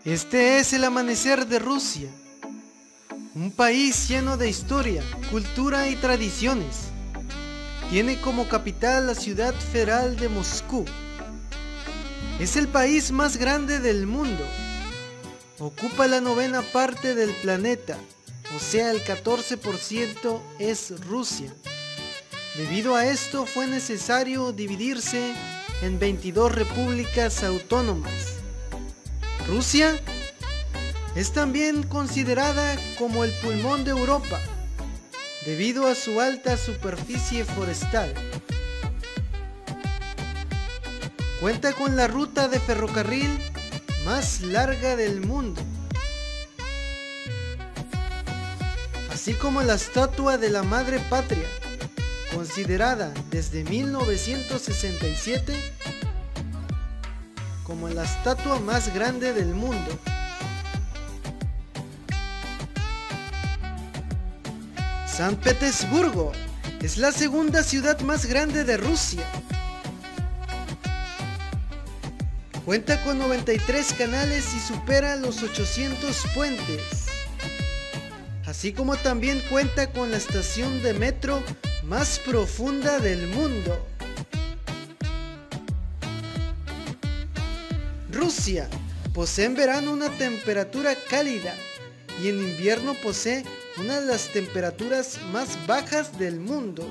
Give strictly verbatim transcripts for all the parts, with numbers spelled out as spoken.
Este es el amanecer de Rusia, un país lleno de historia, cultura y tradiciones. Tiene como capital la ciudad federal de Moscú. Es el país más grande del mundo. Ocupa la novena parte del planeta, o sea el catorce por ciento es Rusia. Debido a esto fue necesario dividirse en veintidós repúblicas autónomas. Rusia es también considerada como el pulmón de Europa, debido a su alta superficie forestal. Cuenta con la ruta de ferrocarril más larga del mundo, así como la estatua de la Madre Patria, considerada desde mil novecientos sesenta y siete como la estatua más grande del mundo. San Petersburgo es la segunda ciudad más grande de Rusia. Cuenta con noventa y tres canales y supera los ochocientos puentes. Así como también cuenta con la estación de metro más profunda del mundo. Rusia posee en verano una temperatura cálida y en invierno posee una de las temperaturas más bajas del mundo.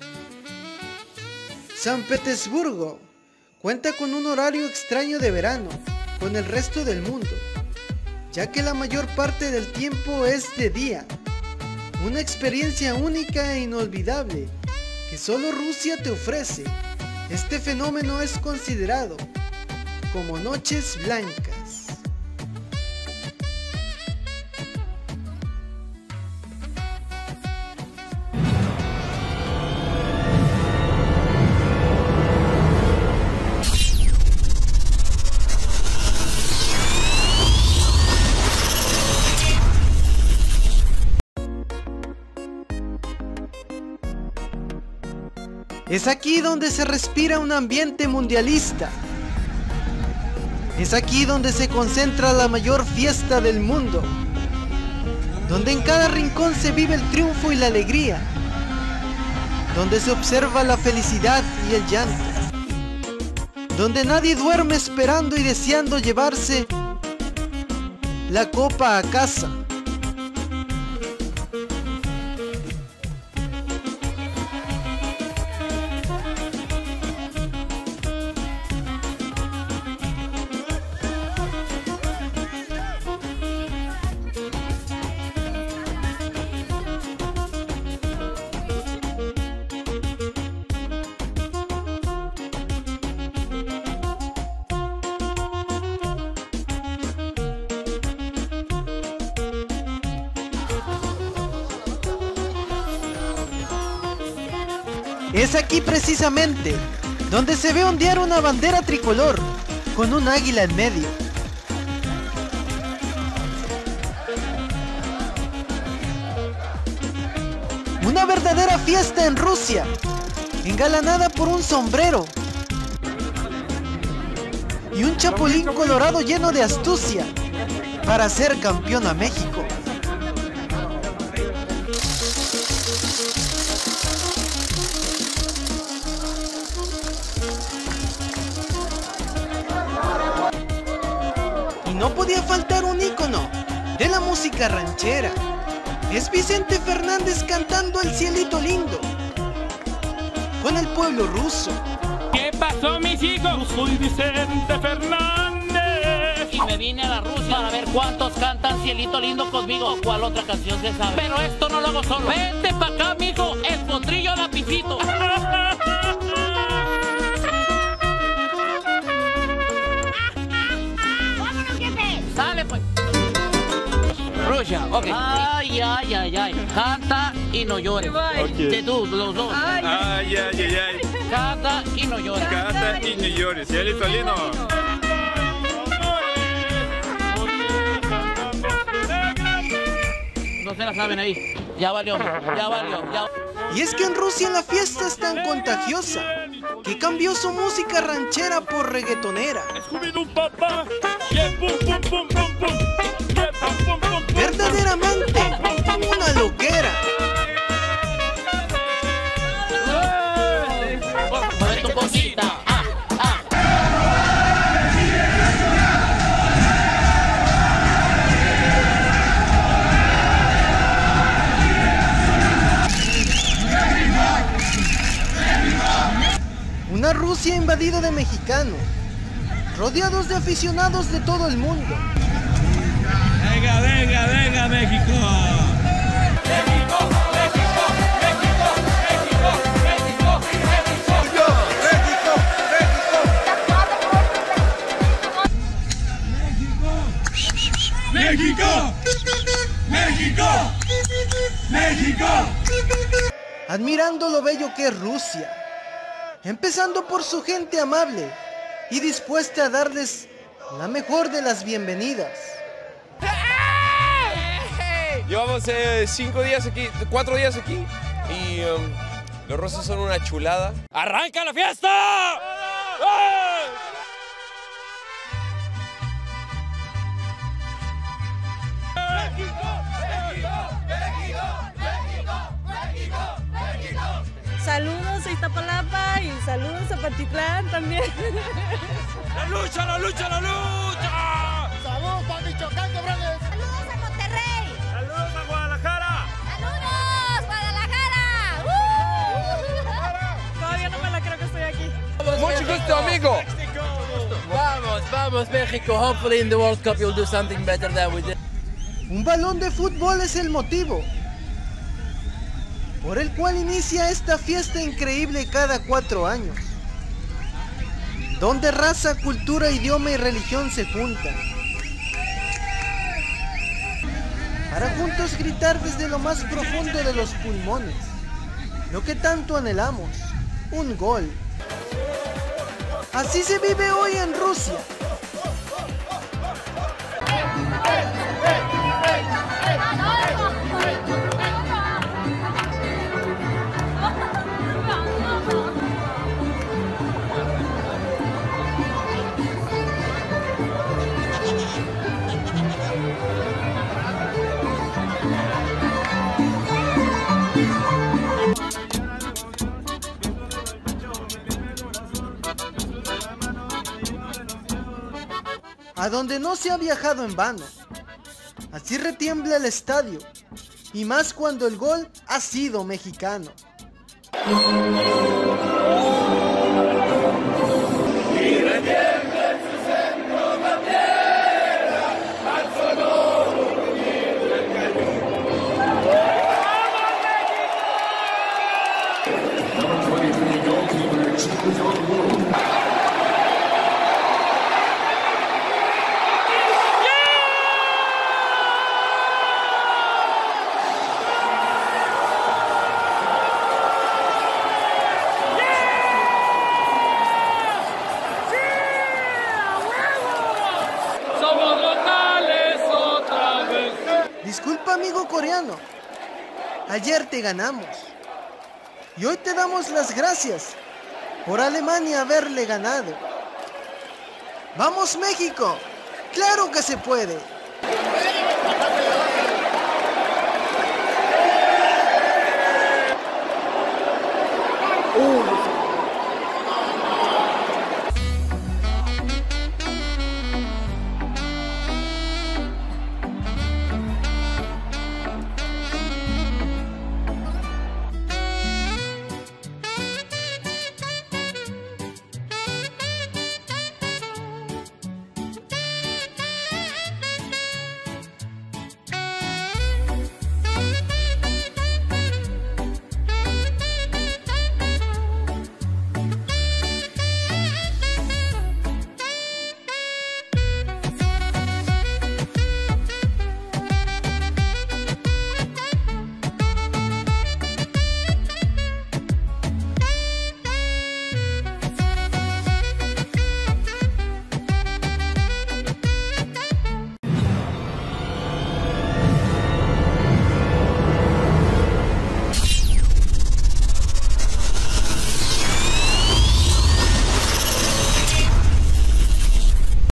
San Petersburgo cuenta con un horario extraño de verano con el resto del mundo, ya que la mayor parte del tiempo es de día. Una experiencia única e inolvidable que solo Rusia te ofrece. Este fenómeno es considerado como noches blancas. Es aquí donde se respira un ambiente mundialista. Es aquí donde se concentra la mayor fiesta del mundo, donde en cada rincón se vive el triunfo y la alegría, donde se observa la felicidad y el llanto, donde nadie duerme esperando y deseando llevarse la copa a casa. Es aquí precisamente donde se ve ondear una bandera tricolor con un águila en medio. Una verdadera fiesta en Rusia, engalanada por un sombrero y un chapulín colorado lleno de astucia para hacer campeón a México. No podía faltar un ícono de la música ranchera. Es Vicente Fernández cantando El cielito lindo con el pueblo ruso. ¿Qué pasó, mis hijos? Yo soy Vicente Fernández y me vine a la Rusia para ver cuántos cantan Cielito lindo conmigo o cuál otra canción se sabe. Pero esto no lo hago solo. Vente pa' acá, mijo, el potrillo lapicito. Sale pues. Rusia, ok. Ay, ay, ay, ay. Canta y no llores. Okay. De tú, los dos. Ay, ay, ay, ay. Canta y no llores. Canta y no llores. Cielito lindo. No se la saben ahí. Ya valió, ya valió, ya. Y es que en Rusia la fiesta es tan contagiosa que cambió su música ranchera por reggaetonera. Es Scooby-Doo, papá. Yeah, pum, pum, pum, pum, pum. Rusia invadido de mexicanos, rodeados de aficionados de todo el mundo. Venga, venga, venga, México. México, México, México, México, México, México, México, México, México, México. Admirando lo bello que es Rusia, empezando por su gente amable y dispuesta a darles la mejor de las bienvenidas. Llevamos eh, cinco días aquí, cuatro días aquí y um, los rusos son una chulada. ¡Arranca la fiesta! Saludos a Iztapalapa y saludos a Pantitlán también. ¡La lucha, la lucha, la lucha! ¡Saludos para Michoacán, cabrones! ¡Saludos a Monterrey! ¡Saludos a Guadalajara! ¡Saludos, Guadalajara! ¡Uh! Todavía no me la creo que estoy aquí. Mucho gusto, amigo. Vamos, vamos, México. Hopefully in the World Cup you'll do something better than we did. Un balón de fútbol es el motivo por el cual inicia esta fiesta increíble cada cuatro años, donde raza, cultura, idioma y religión se juntan para juntos gritar desde lo más profundo de los pulmones lo que tanto anhelamos: un gol. Así se vive hoy en Rusia. A donde no se ha viajado en vano. Así retiembla el estadio, y más cuando el gol ha sido mexicano. Disculpa, amigo coreano, ayer te ganamos y hoy te damos las gracias por Alemania haberle ganado. ¡Vamos, México! ¡Claro que se puede!